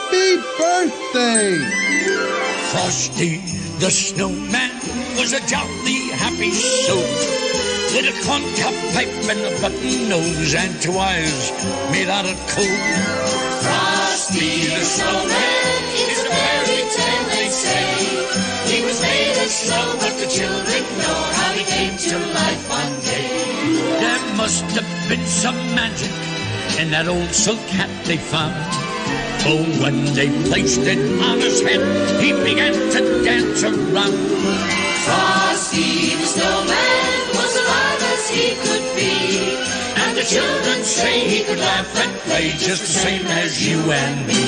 Happy birthday! Frosty the snowman was a jolly happy soul, with a corncob pipe and a button nose and 2 eyes made out of coal. Frosty the snowman is a fairy tale, they say. He was made of snow, but the children know how he came to life one day. There must have been some magic in that old silk hat they found. Oh, when they placed it on his head, he began to dance around. Frosty the snowman was alive as he could be, and the children say he could laugh and play just the same as you and me.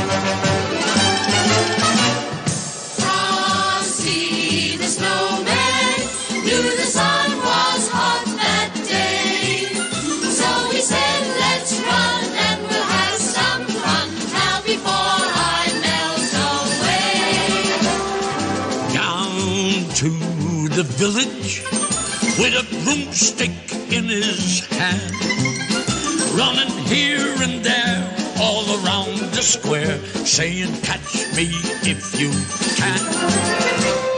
Frosty the snowman knew the sun was hot that day, so he said, let's run and we'll have some fun now before I melt away. Down to the village with a broomstick in his hand, running here and there all around the square, saying, catch me if you can.